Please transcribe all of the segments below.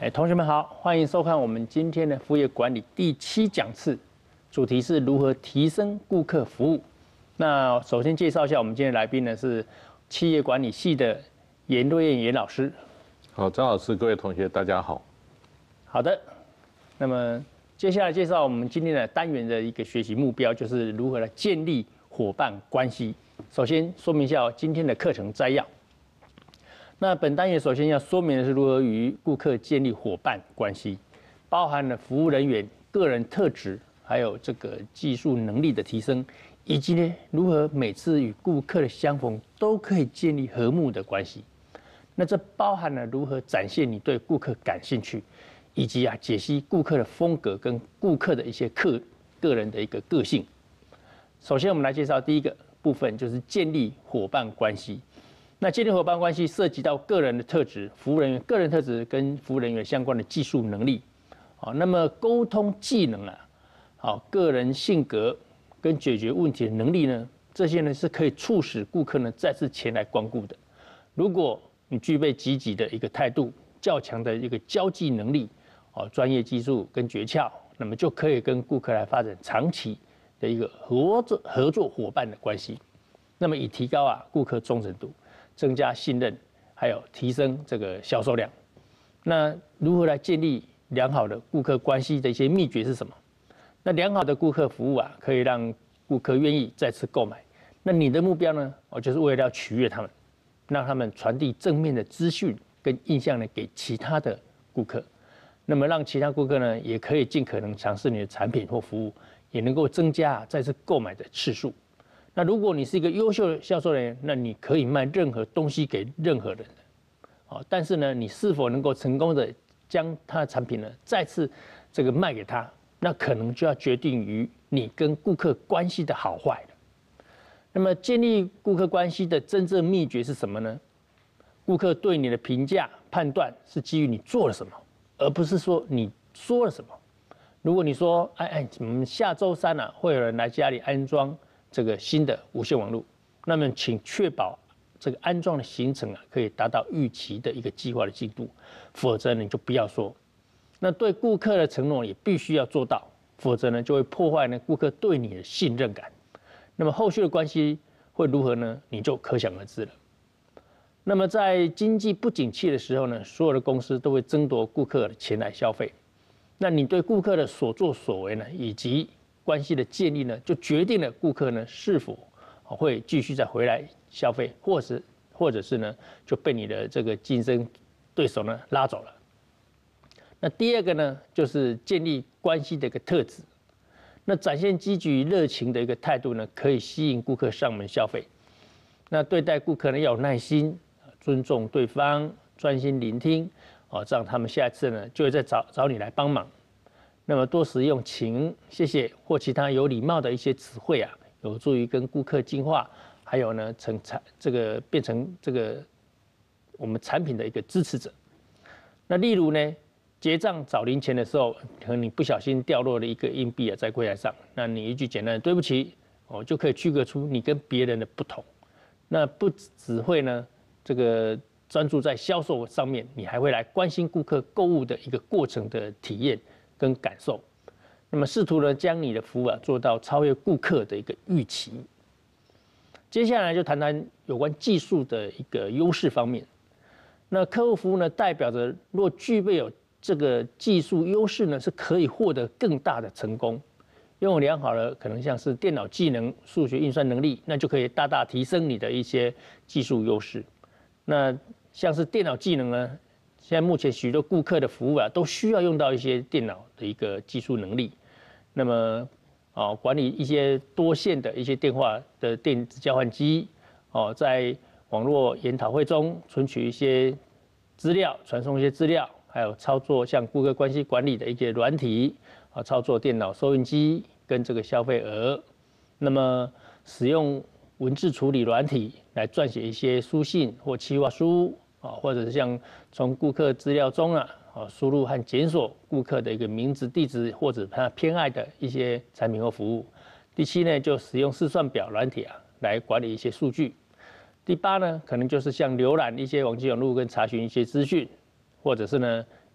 同学们好，欢迎收看我们今天的服务业管理第7讲次，主题是如何提升顾客服务。那首先介绍一下我们今天的来宾呢是企业管理系的严瑞燕严老师。 好，张老师，各位同学，大家好。 好的，那么接下来介绍我们今天的单元的一个学习目标，就是如何来建立伙伴关系。首先说明一下今天的课程摘要。那本单元首先要说明的是如何与顾客建立伙伴关系，包含了服务人员个人特质，还有这个技术能力的提升，以及呢如何每次与顾客的相逢都可以建立和睦的关系。那这包含了如何展现你对顾客感兴趣，以及解析顾客的风格跟顾客的一些个人的一个个性。首先我们来介绍第一个部分，就是建立伙伴关系。那建立伙伴关系涉及到个人的特质、服务人员个人特质跟服务人员相关的技术能力，那么沟通技能个人性格跟解决问题的能力呢，这些呢是可以促使顾客呢再次前来光顾的。如果你具备积极的一个态度、较强的一个交际能力、专业技术跟诀窍，那么就可以跟顾客来发展长期的一个合作伙伴的关系。那么以提高顾客忠诚度，增加信任，还有提升这个销售量。那如何来建立良好的顾客关系的一些秘诀是什么？那良好的顾客服务可以让顾客愿意再次购买。那你的目标呢？就是为了要取悦他们，让他们传递正面的资讯跟印象呢给其他的顾客。那么让其他顾客呢也可以尽可能尝试你的产品或服务，也能够增加再次购买的次数。那如果你是一个优秀的销售人员，那你可以卖任何东西给任何人，但是呢，你是否能够成功的将他的产品呢再次这个卖给他，那可能就要决定于你跟顾客关系的好坏了。那么建立顾客关系的真正秘诀是什么呢？顾客对你的评价判断是基于你做了什么，而不是说你说了什么。如果你说，我们下周三会有人来家里安装这个新的无线网络，那么请确保这个安装的行程可以达到预期的一个计划的进度，否则你就不要说。那对顾客的承诺也必须要做到，否则呢就会破坏顾客对你的信任感。那么后续的关系会如何呢？你就可想而知了。那么在经济不景气的时候呢，所有的公司都会争夺顾客的前来消费。那你对顾客的所作所为呢，以及关系的建立呢，就决定了顾客呢是否会继续再回来消费，或者是呢就被你的这个竞争对手呢拉走了。那第二个呢，就是建立关系的一个特质。那展现积极热情的一个态度呢，可以吸引顾客上门消费。那对待顾客呢要有耐心，尊重对方，专心聆听，这样他们下一次呢就会再找你来帮忙。那么多使用请、谢谢或其他有礼貌的一些词汇有助于跟顾客进化，还有呢变成这个我们产品的一个支持者。那例如呢，结账找零钱的时候，可能你不小心掉落了一个硬币在柜台上，那你一句简单的对不起，就可以区隔出你跟别人的不同。那不只会呢这个专注在销售上面，你还会来关心顾客购物的一个过程的体验跟感受，那么试图呢将你的服务做到超越顾客的一个预期。接下来就谈谈有关技术的一个优势方面。那客户服务呢，代表着若具备有这个技术优势呢，是可以获得更大的成功。拥有良好的可能像是电脑技能、数学运算能力，那就可以大大提升你的一些技术优势。那像是电脑技能呢，现在目前许多顾客的服务都需要用到一些电脑的一个技术能力。那么管理一些多线的一些电话的电子交换机，在网络研讨会中存取一些资料，传送一些资料，还有操作像顾客关系管理的一些软体，操作电脑收银机跟这个消费额。那么使用文字处理软体来撰写一些书信或企划书，或者是像从顾客资料中输入和检索顾客的一个名字、地址或者他偏爱的一些产品或服务。第7呢，就使用试算表软体来管理一些数据。第8呢，可能就是像浏览一些网际网络跟查询一些资讯，或者是呢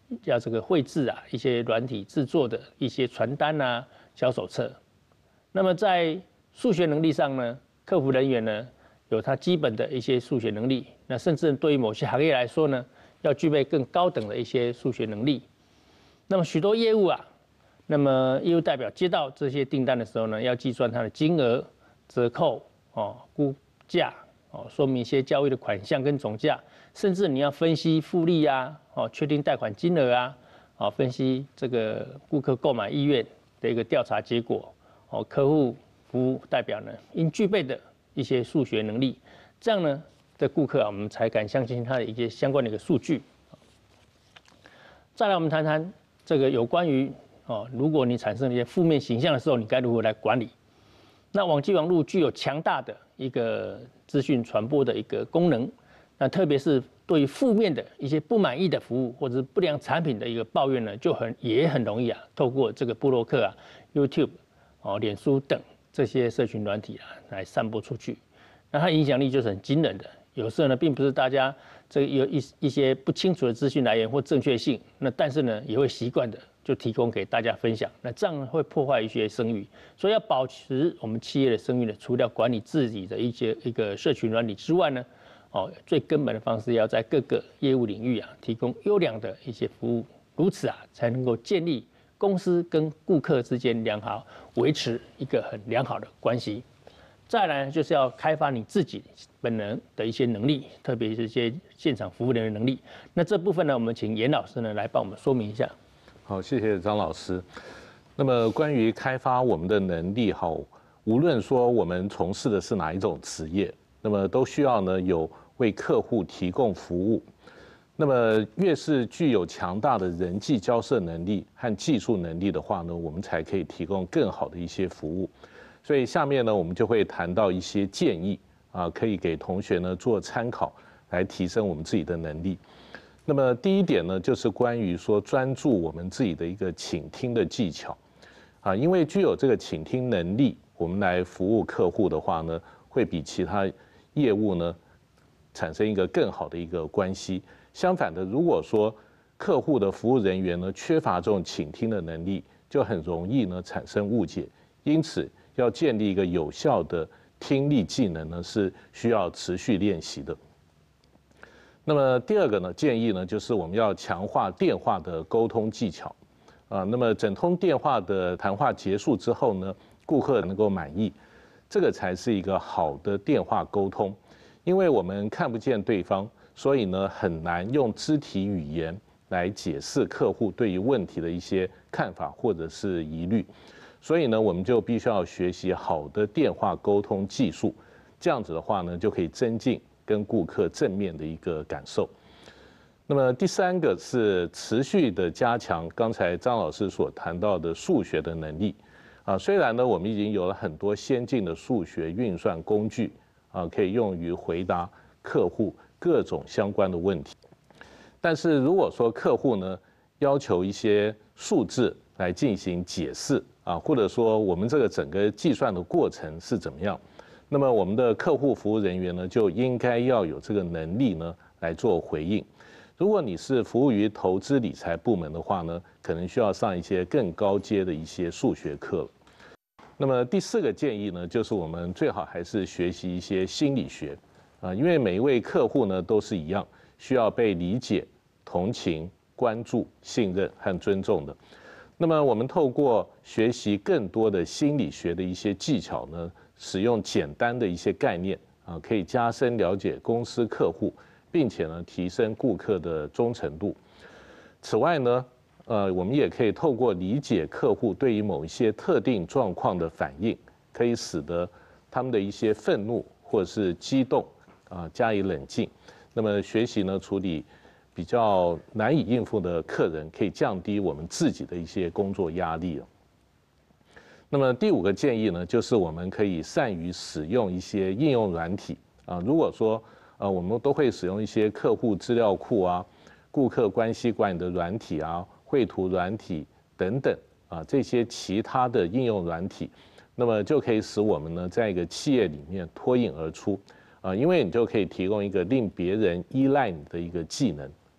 要这个绘制啊一些软体制作的一些传单啊、小手册。那么在数学能力上呢，客服人员呢有他基本的一些数学能力，那甚至对于某些行业来说呢，要具备更高等的一些数学能力。那么许多业务啊，那么业务代表接到这些订单的时候呢，要计算它的金额、折扣估价说明一些交易的款项跟总价，甚至你要分析复利啊确定贷款金额啊分析这个顾客购买意愿的一个调查结果客户服务代表呢应具备的一些数学能力，这样呢的顾客我们才敢相信他的一些相关的一个数据。再来，我们谈谈这个有关于如果你产生了一些负面形象的时候，你该如何来管理？那网际网络具有强大的一个资讯传播的一个功能，那特别是对于负面的一些不满意的服务或者是不良产品的一个抱怨呢，也很容易透过这个部落客YouTube 脸书等这些社群软体来散播出去，那它影响力就是很惊人的。有时候呢，并不是大家这个有一些不清楚的资讯来源或正确性，那但是呢，也会习惯的就提供给大家分享，那这样会破坏一些声誉。所以要保持我们企业的声誉呢，除了管理自己的一个社群软体之外呢，最根本的方式要在各个业务领域提供优良的一些服务，如此才能够建立公司跟顾客之间维持一个很良好的关系。再来呢，就是要开发你自己本人的一些能力，特别是一些现场服务人员能力。那这部分呢，我们请严老师呢来帮我们说明一下。 好，谢谢张老师。那么关于开发我们的能力，无论说我们从事的是哪一种职业，那么都需要呢有为客户提供服务。那么越是具有强大的人际交涉能力和技术能力的话呢，我们才可以提供更好的一些服务。所以下面呢，我们就会谈到一些建议可以给同学呢做参考，来提升我们自己的能力。那么第一点呢，就是关于说专注我们自己的一个倾听的技巧因为具有这个倾听能力，我们来服务客户的话呢，会比其他业务呢产生一个更好的一个关系。相反的，如果说客户的服务人员呢缺乏这种倾听的能力，就很容易呢产生误解。因此，要建立一个有效的听力技能呢，是需要持续练习的。那么第二个呢，建议呢，就是我们要强化电话的沟通技巧那么整通电话的谈话结束之后呢，顾客能够满意，这个才是一个好的电话沟通。因为我们看不见对方，所以呢，很难用肢体语言来解释客户对于问题的一些看法或者是疑虑。所以呢，我们就必须要学习好的电话沟通技术，这样子的话呢，就可以增进跟顾客正面的一个感受。那么第三个是持续的加强刚才张老师所谈到的数学的能力虽然呢，我们已经有了很多先进的数学运算工具可以用于回答客户各种相关的问题，但是如果说客户呢要求一些数字来进行解释或者说我们这个整个计算的过程是怎么样，那么我们的客户服务人员呢就应该要有这个能力呢来做回应。如果你是服务于投资理财部门的话呢，可能需要上一些更高阶的一些数学课了。那么第四个建议呢，就是我们最好还是学习一些心理学因为每一位客户呢都是一样，需要被理解、同情、关注、信任和尊重的。那么我们透过学习更多的心理学的一些技巧呢，使用简单的一些概念可以加深了解公司客户，并且呢提升顾客的忠诚度。此外呢，我们也可以透过理解客户对于某一些特定状况的反应，可以使得他们的一些愤怒或者是激动加以冷静。那么学习呢处理比较难以应付的客人，可以降低我们自己的一些工作压力那么第五个建议呢，就是我们可以善于使用一些应用软体如果说我们都会使用一些客户资料库顾客关系管理的软体绘图软体等等这些其他的应用软体，那么就可以使我们呢在一个企业里面脱颖而出因为你就可以提供一个令别人依赖你的一个技能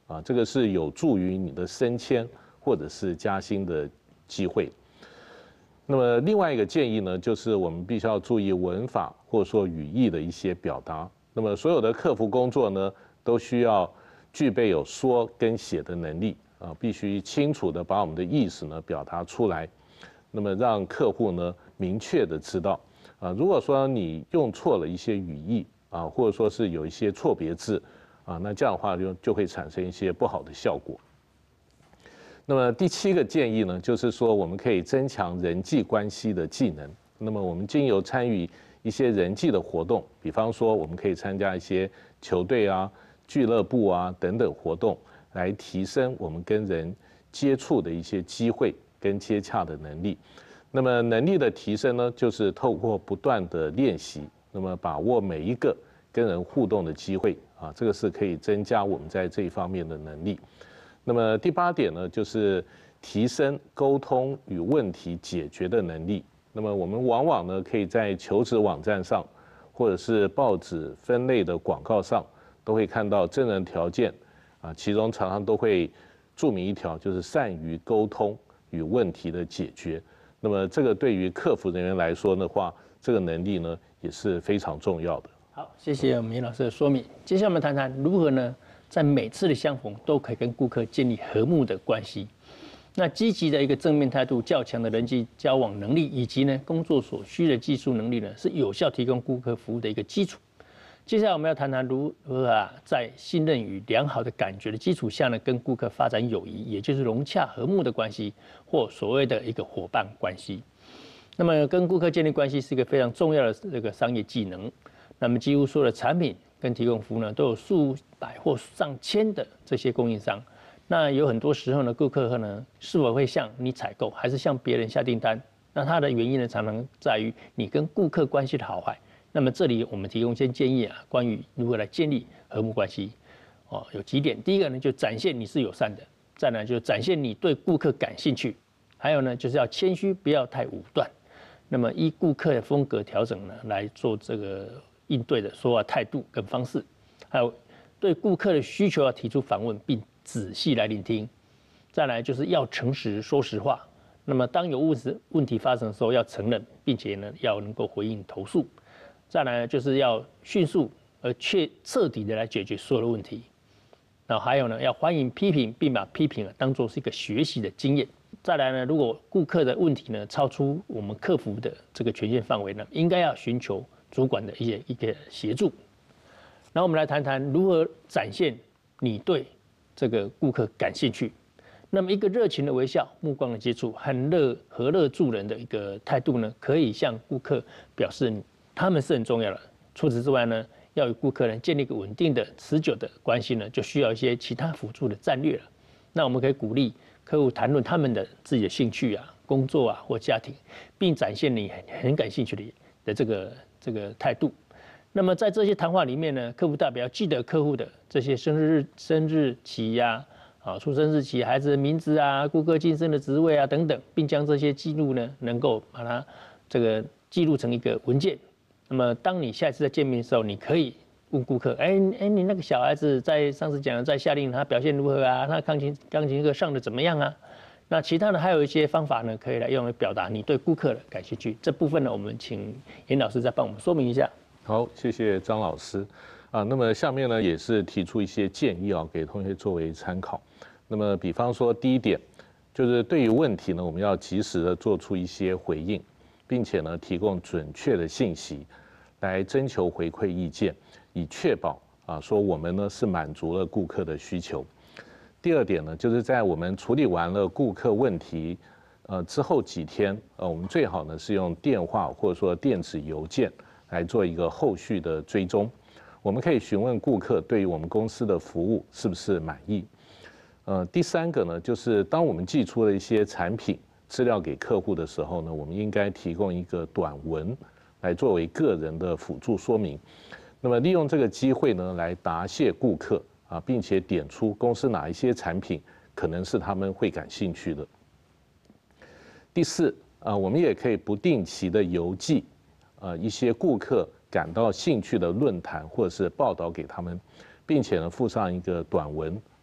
啊，这个是有助于你的升迁或者是加薪的机会。那么另外一个建议呢，就是我们必须要注意文法或者说语义的一些表达。那么所有的客服工作呢，都需要具备有说跟写的能力啊，必须清楚的把我们的意思呢表达出来，那么让客户呢明确的知道啊，如果说你用错了一些语义啊，或者说是有一些错别字啊，那这样的话就会产生一些不好的效果。那么第7个建议呢，就是说我们可以增强人际关系的技能。那么我们经由参与一些人际的活动，比方说我们可以参加一些球队啊、俱乐部啊等等活动，来提升我们跟人接触的一些机会跟接洽的能力。那么能力的提升呢，就是透过不断的练习，那么把握每一个跟人互动的机会啊，这个是可以增加我们在这一方面的能力。那么第8点呢，就是提升沟通与问题解决的能力。那么我们往往呢，可以在求职网站上，或者是报纸分类的广告上，都会看到真人条件啊，其中常常都会注明一条，就是善于沟通与问题的解决。那么这个对于客服人员来说的话，这个能力呢也是非常重要的。 好，谢谢我们严老师的说明。接下来我们谈谈如何呢，在每次的相逢都可以跟顾客建立和睦的关系。那积极的一个正面态度、较强的人际交往能力，以及呢工作所需的技术能力呢，是有效提供顾客服务的一个基础。接下来我们要谈谈如何在信任与良好的感觉的基础下呢，跟顾客发展友谊，也就是融洽和睦的关系，或所谓的一个伙伴关系。那么跟顾客建立关系是一个非常重要的这个商业技能。那么几乎所有的产品跟提供服务呢，都有数百或上千的这些供应商。那有很多时候呢，顾客呢是否会向你采购，还是向别人下订单？那它的原因呢，常常在于你跟顾客关系的好坏。那么这里我们提供一些建议啊，关于如何来建立和睦关系。有几点。第一个呢，就展现你是友善的；再来就是展现你对顾客感兴趣；还有呢，就是要谦虚，不要太武断。那么依顾客的风格调整呢，来做这个应对的说话态度跟方式，还有对顾客的需求要提出反问，并仔细来聆听。再来就是要诚实说实话。那么当有问题发生的时候，要承认，并且呢要能够回应投诉。再来呢就是要迅速而彻底的来解决所有的问题。然后还有呢，要欢迎批评，并把批评当作是一个学习的经验。再来呢，如果顾客的问题呢超出我们客服的这个权限范围呢，应该要寻求主管的一个协助。然后我们来谈谈如何展现你对这个顾客感兴趣。那么一个热情的微笑、目光的接触和和乐助人的一个态度呢，可以向顾客表示他们是很重要的。除此之外呢，要与顾客呢建立一个稳定的、持久的关系呢，就需要一些其他辅助的战略了。那我们可以鼓励客户谈论他们的自己的兴趣啊、工作啊或家庭，并展现你很感兴趣的这个态度。那么在这些谈话里面呢，客户代表记得客户的这些生日期呀、出生日期、孩子的名字啊、顾客晋升的职位啊等等，并将这些记录呢，能够把它这个记录成一个文件。那么当你下一次再见面的时候，你可以问顾客，你那个小孩子在上次讲的在夏令营他表现如何啊？他钢琴课上的怎么样啊？那其他的还有一些方法呢，可以来用来表达你对顾客的感兴趣。这部分呢，我们请严老师再帮我们说明一下。 好，谢谢张老师。那么下面呢也是提出一些建议啊，给同学作为参考。那么比方说第一点，就是对于问题呢，我们要及时的做出一些回应，并且呢提供准确的信息，来征求回馈意见，以确保说我们呢是满足了顾客的需求。第二点呢，就是在我们处理完了顾客问题之后几天，我们最好呢是用电话或者说电子邮件来做一个后续的追踪。我们可以询问顾客对于我们公司的服务是不是满意。第三个呢，就是当我们寄出了一些产品资料给客户的时候呢，我们应该提供一个短文来作为个人的辅助说明。那么利用这个机会呢，来答谢顾客并且点出公司哪一些产品可能是他们会感兴趣的。第四，我们也可以不定期的邮寄一些顾客感到兴趣的论坛或者是报道给他们，并且呢附上一个短文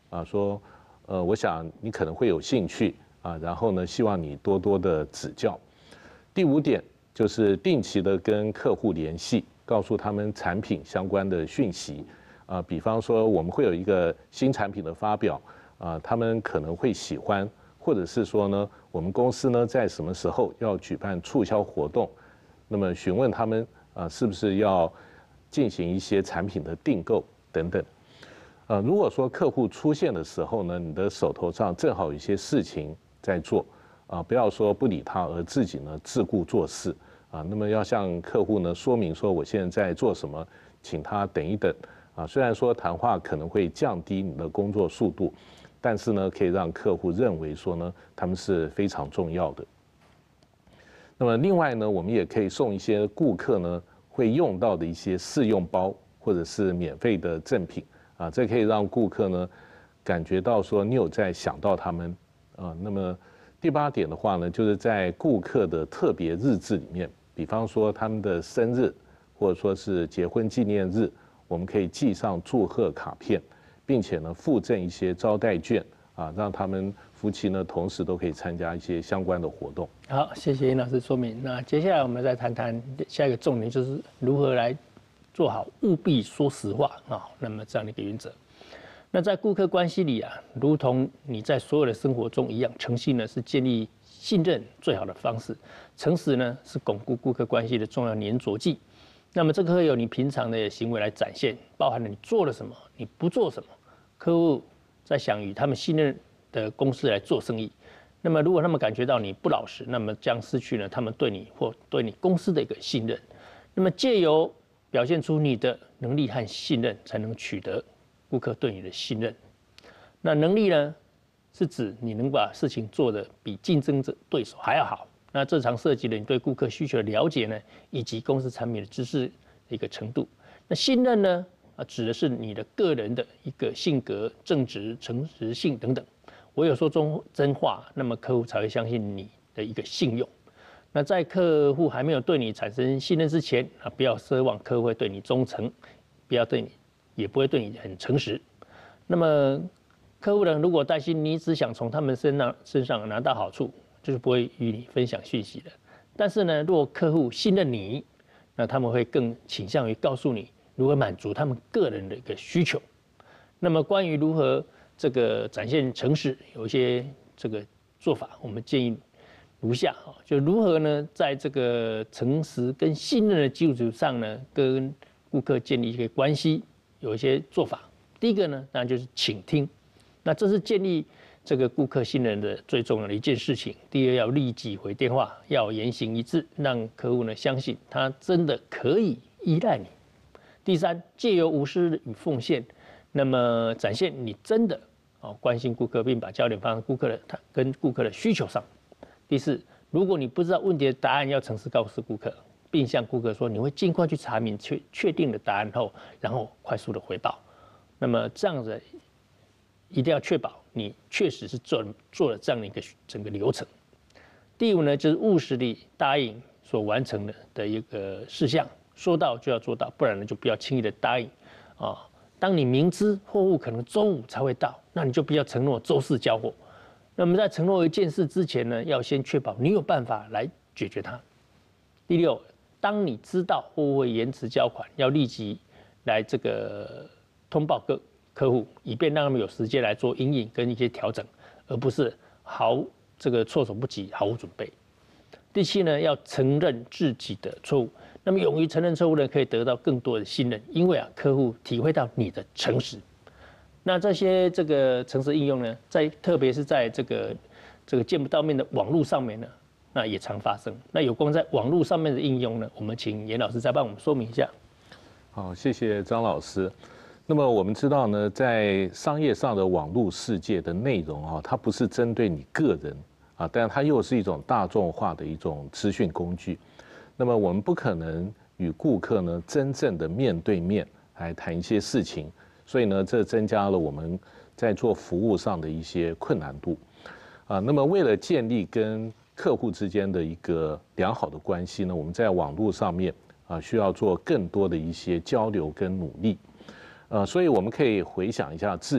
啊，说我想你可能会有兴趣啊，然后呢，希望你多多的指教。第5点就是定期的跟客户联系，告诉他们产品相关的讯息啊，比方说我们会有一个新产品的发表啊，他们可能会喜欢，或者是说呢，我们公司呢在什么时候要举办促销活动，那么询问他们啊是不是要进行一些产品的订购等等。如果说客户出现的时候呢，你的手头上正好有一些事情在做啊，不要说不理他，而自己呢自顾做事啊。那么要向客户呢说明说我现在在做什么，请他等一等啊。虽然说谈话可能会降低你的工作速度，但是呢可以让客户认为说呢他们是非常重要的。那么另外呢，我们也可以送一些顾客呢会用到的一些试用包或者是免费的赠品啊，这可以让顾客呢感觉到说你有在想到他们啊。那么第8点的话呢，就是在顾客的特别日子里面，比方说他们的生日或者说是结婚纪念日，我们可以寄上祝贺卡片，并且呢附赠一些招待券啊，让他们夫妻呢同时都可以参加一些相关的活动。 好，谢谢尹老师说明。那接下来我们再谈谈下一个重点，就是如何来做好务必说实话啊。那么这样的一个原则。那在顾客关系里啊，如同你在所有的生活中一样，诚信呢是建立信任最好的方式，诚实呢是巩固顾客关系的重要粘着剂。那么这个会由你平常的行为来展现，包含了你做了什么，你不做什么。客户在想与他们信任的公司来做生意，那么如果他们感觉到你不老实，那么将失去了他们对你或对你公司的一个信任。那么借由表现出你的能力和信任，才能取得顾客对你的信任。那能力呢，是指你能把事情做得比竞争者对手还要好。那这常涉及了你对顾客需求的了解呢，以及公司产品的知识的一个程度。那信任呢，指的是你的个人的一个性格、正直、诚实性等等。唯有说真话，那么客户才会相信你的一个信用。那在客户还没有对你产生信任之前啊，不要奢望客户会对你忠诚，不要对你，也不会对你很诚实。那么客户呢，如果担心你只想从他们身上拿到好处，就是不会与你分享讯息的。但是呢，如果客户信任你，那他们会更倾向于告诉你如何满足他们个人的一个需求。那么关于如何这个展现诚实，有一些这个做法，我们建议如下啊，就如何呢，在这个诚实跟信任的基础上呢，跟顾客建立一个关系，有一些做法。第一个呢，当然就是倾听，那这是建立这个顾客信任的最重要的一件事情。第二，要立即回电话，要言行一致，让客户呢相信他真的可以依赖你。第三，借由无私与奉献，那么展现你真的关心顾客，并把焦点放在顾客的需求上。第四，如果你不知道问题的答案，要诚实告诉顾客，并向顾客说你会尽快去查明确定的答案后，然后快速的回报。那么这样子一定要确保你确实是做了这样的一个整个流程。第五呢，就是务实地答应所完成的一个事项，说到就要做到，不然呢就不要轻易的答应啊。当你明知货物可能周5才会到，那你就不要承诺周4交货。那么在承诺一件事之前呢，要先确保你有办法来解决它。第六，当你知道货物会延迟交款，要立即来这个通报客户，以便让他们有时间来做因应跟一些调整，而不是这个措手不及，毫无准备。第七呢，要承认自己的错误。那么勇于承认错误呢，可以得到更多的信任，因为客户体会到你的诚实。那这些这个诚实应用呢，特别是在这个见不到面的网络上面呢，那也常发生。那有关在网络上面的应用呢，我们请严老师再帮我们说明一下。 好，谢谢张老师。那么我们知道呢，在商业上的网络世界的内容啊，它不是针对你个人啊，但它又是一种大众化的一种资讯工具。那么我们不可能与顾客呢真正的面对面来谈一些事情，所以呢，这增加了我们在做服务上的一些困难度啊。那么为了建立跟客户之间的一个良好的关系呢，我们在网络上面啊需要做更多的一些交流跟努力。所以我们可以回想一下自己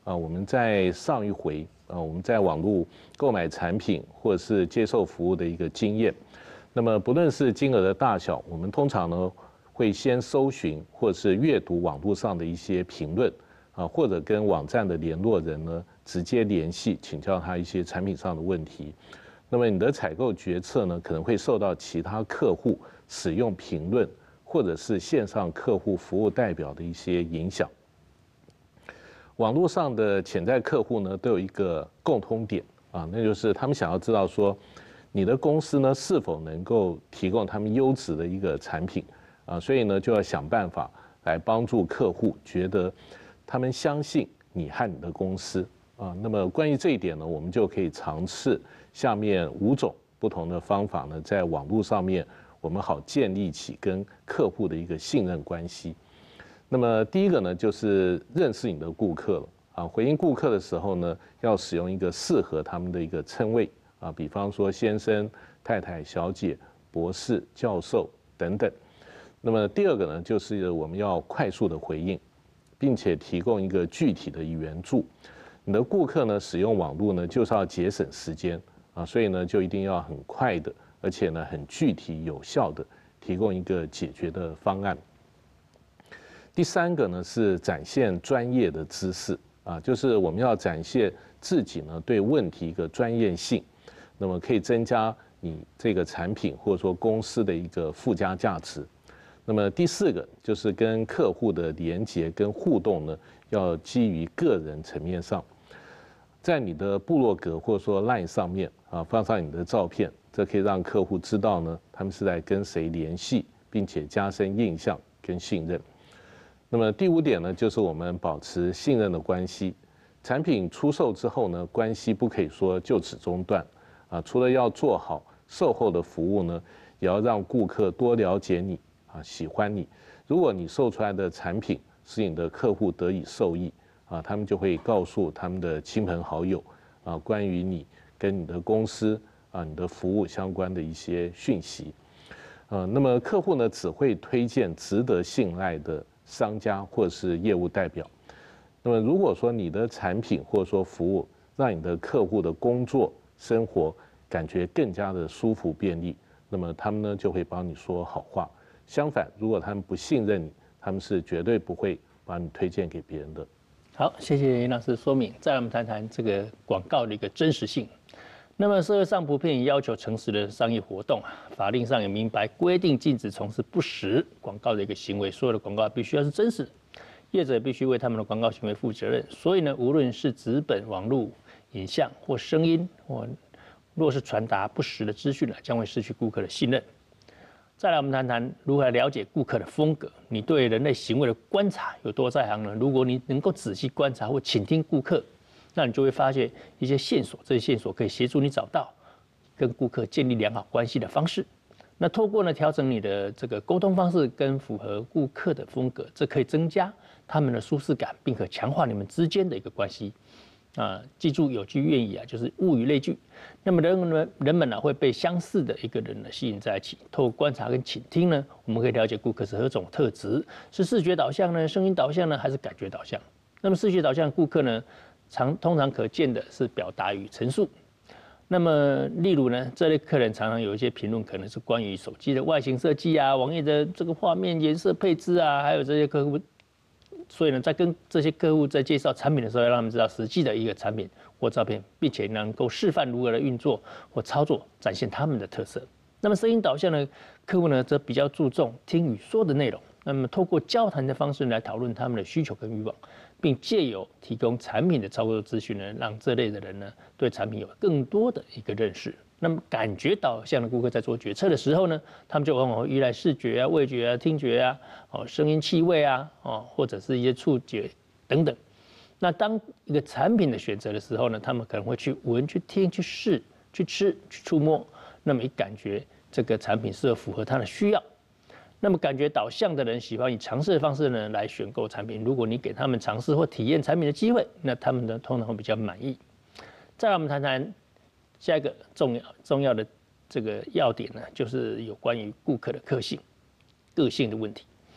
我们在上一回我们在网络购买产品或者是接受服务的一个经验。那么不论是金额的大小，我们通常呢会先搜寻或者是阅读网络上的一些评论或者跟网站的联络人呢直接联系，请教他一些产品上的问题。那么你的采购决策呢可能会受到其他客户使用评论或者是线上客户服务代表的一些影响。网络上的潜在客户呢都有一个共通点那就是他们想要知道说你的公司呢是否能够提供他们优质的一个产品所以呢就要想办法来帮助客户觉得他们相信你和你的公司那么关于这一点呢，我们就可以尝试下面5种不同的方法呢，在网络上面我们好建立起跟客户的一个信任关系。那么第一个呢，就是认识你的顾客了回应顾客的时候呢，要使用一个适合他们的一个称谓比方说先生、太太、小姐、博士、教授等等。那么第二个呢，就是我们要快速的回应，并且提供一个具体的援助。你的顾客呢，使用网络呢，就是要节省时间所以呢，就一定要很快的，而且呢，很具体有效的提供一个解决的方案。第三个呢，是展现专业的知识就是我们要展现自己呢对问题一个专业性，那么可以增加你这个产品或者说公司的一个附加价值。那么第4个就是跟客户的连结跟互动呢，要基于个人层面上。在你的部落格或者说 LINE 上面放上你的照片，这可以让客户知道呢，他们是在跟谁联系，并且加深印象跟信任。那么第5点呢，就是我们保持信任的关系。产品出售之后呢，关系不可以说就此中断除了要做好售后的服务呢，也要让顾客多了解你喜欢你。如果你售出来的产品使你的客户得以受益他们就会告诉他们的亲朋好友关于你跟你的公司你的服务相关的一些讯息那么客户呢只会推荐值得信赖的商家或是业务代表。那么如果说你的产品或者说服务让你的客户的工作生活感觉更加的舒服便利，那么他们呢就会帮你说好话。相反，如果他们不信任你，他们是绝对不会把你推荐给别人的。 好，谢谢林老师说明。再来我们谈谈这个广告的一个真实性。那么社会上普遍要求诚实的商业活动法令上也明白规定禁止从事不实广告的一个行为，所有的广告必须要是真实的，业者必须为他们的广告行为负责任。所以呢，无论是纸本、网络、影像或声音，若是传达不实的资讯将会失去顾客的信任。再来，我们谈谈如何了解顾客的风格。你对人类行为的观察有多在行呢？如果你能够仔细观察或倾听顾客，那你就会发现一些线索，这些线索可以协助你找到跟顾客建立良好关系的方式。那透过呢调整你的这个沟通方式跟符合顾客的风格，这可以增加他们的舒适感，并可强化你们之间的一个关系。记住有句谚语就是物以类聚。那么人们会被相似的一个人吸引在一起。透过观察跟倾听呢，我们可以了解顾客是何种特质，是视觉导向呢、声音导向呢，还是感觉导向？那么视觉导向顾客呢，通常可见的是表达与陈述。那么例如呢，这类客人常常有一些评论，可能是关于手机的外形设计网页的这个画面颜色配置还有这些客户。所以呢，在跟这些客户在介绍产品的时候，要让他们知道实际的一个产品或照片，并且能够示范如何的运作或操作，展现他们的特色。那么声音导向的客户呢，则比较注重听与说的内容。那么透过交谈的方式来讨论他们的需求跟欲望，并借由提供产品的操作资讯呢，让这类的人呢对产品有更多的一个认识。那么感觉导向的顾客在做决策的时候呢，他们就往往会依赖视觉味觉听觉声音气味或者是一些触觉等等。那当一个产品的选择的时候呢，他们可能会去闻、去听、去试、去吃、去触摸，那么以感觉这个产品是否符合他的需要。那么感觉导向的人喜欢以尝试的方式呢来选购产品。如果你给他们尝试或体验产品的机会，那他们呢通常会比较满意。再来我们谈谈下一个重要的这个要点呢，就是有关于顾客的个性的问题。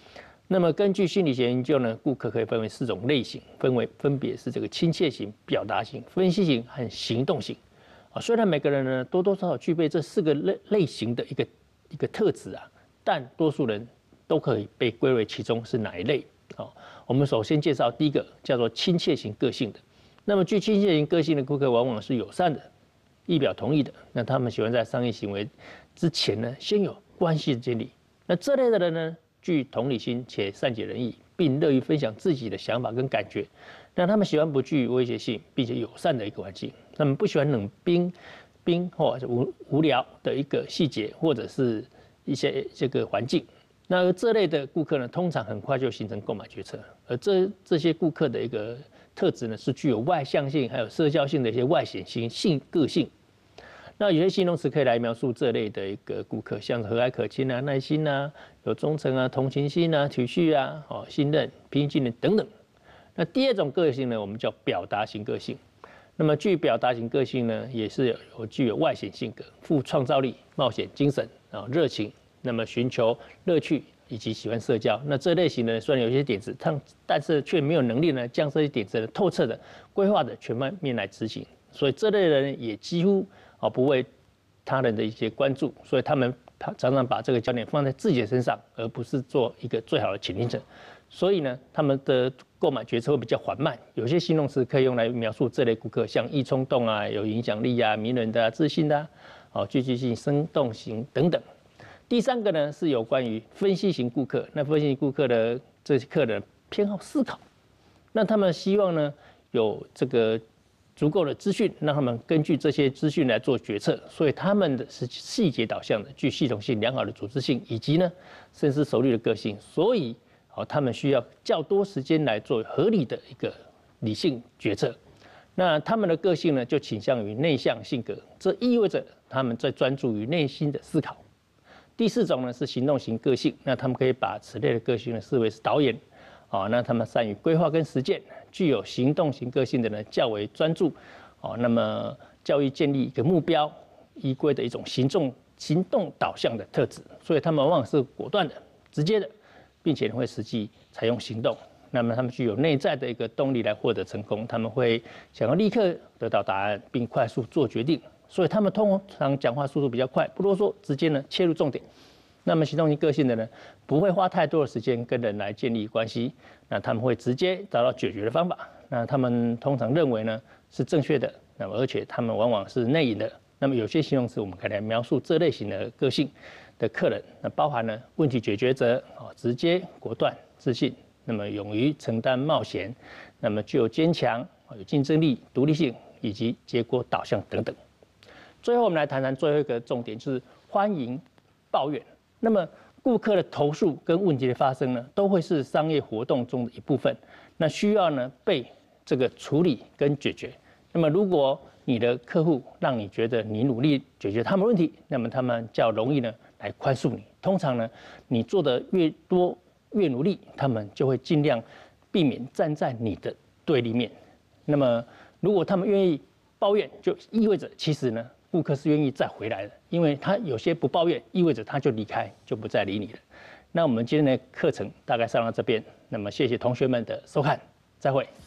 那么根据心理学研究呢，顾客可以分为4种类型，分别是这个亲切型、表达型、分析型和行动型。虽然每个人呢多多少少具备这4个类型的一个特质啊，但多数人都可以被归为其中是哪一类。我们首先介绍第一个叫做亲切型个性的。那么具亲切型个性的顾客往往是友善的、意表同意的。那他们喜欢在商业行为之前呢，先有关系的建立。那这类的人呢，具同理心且善解人意，并乐于分享自己的想法跟感觉。那他们喜欢不具威胁性并且友善的一个环境。他们不喜欢冷冰或者无聊的一个细节或者是一些这个环境。那这类的顾客呢，通常很快就形成购买决策。而这些顾客的一个特质呢，是具有外向性还有社交性的一些外显性个性。那有些形容词可以来描述这类的一个顾客，像和蔼可亲啊、耐心啊、有忠诚啊、同情心啊、体恤啊、信任、平易近人等等。那第2种个性呢，我们叫表达型个性。那么具表达型个性呢，也是具有外显性格、富创造力、冒险精神啊、热情，那么寻求乐趣以及喜欢社交。那这类型呢，虽然有些点子，但是却没有能力呢，将这些点子透彻的、规划的全方面来执行。所以这类人也几乎不为他人的一些关注，所以他们常常把这个焦点放在自己的身上，而不是做一个最好的倾听者。所以呢，他们的购买决策会比较缓慢。有些形容词可以用来描述这类顾客，像易冲动啊、有影响力啊、迷人的、自信的、具体性、生动型等等。第3个呢是有关于分析型顾客。那分析型顾客的这些客人偏好思考，那他们希望呢有这个足够的资讯，让他们根据这些资讯来做决策。所以他们的是细节导向的，具系统性、良好的组织性，以及呢深思熟虑的个性。所以他们需要较多时间来做合理的一个理性决策。那他们的个性呢，就倾向于内向性格，这意味着他们在专注于内心的思考。第4种呢是行动型个性，那他们可以把此类的个性呢视为是导演。那他们善于规划跟实践。具有行动型个性的呢，较为专注。那么较易建立一个目标依归的一种行动导向的特质。所以他们往往是果断的、直接的，并且会实际采用行动。那么他们具有内在的一个动力来获得成功，他们会想要立刻得到答案，并快速做决定。所以他们通常讲话速度比较快，不啰嗦，直接呢切入重点。那么行动型个性的呢，不会花太多的时间跟人来建立关系，那他们会直接找到解决的方法。那他们通常认为呢是正确的，那么而且他们往往是内隐的。那么有些形容词我们可以来描述这类型的个性的客人，那包含了问题解决者、直接、果断、自信，那么勇于承担冒险，那么具有坚强、有竞争力、独立性以及结果导向等等。最后我们来谈谈最后一个重点，就是欢迎抱怨。那么顾客的投诉跟问题的发生呢，都会是商业活动中的一部分，那需要呢被这个处理跟解决。那么如果你的客户让你觉得你努力解决他们问题，那么他们较容易呢来宽恕你。通常呢，你做的越多越努力，他们就会尽量避免站在你的对立面。那么如果他们愿意抱怨，就意味着其实呢，顾客是愿意再回来的，因为他有些不抱怨，意味着他就离开，就不再理你了。那我们今天的课程大概上到这边，那么谢谢同学们的收看，再会。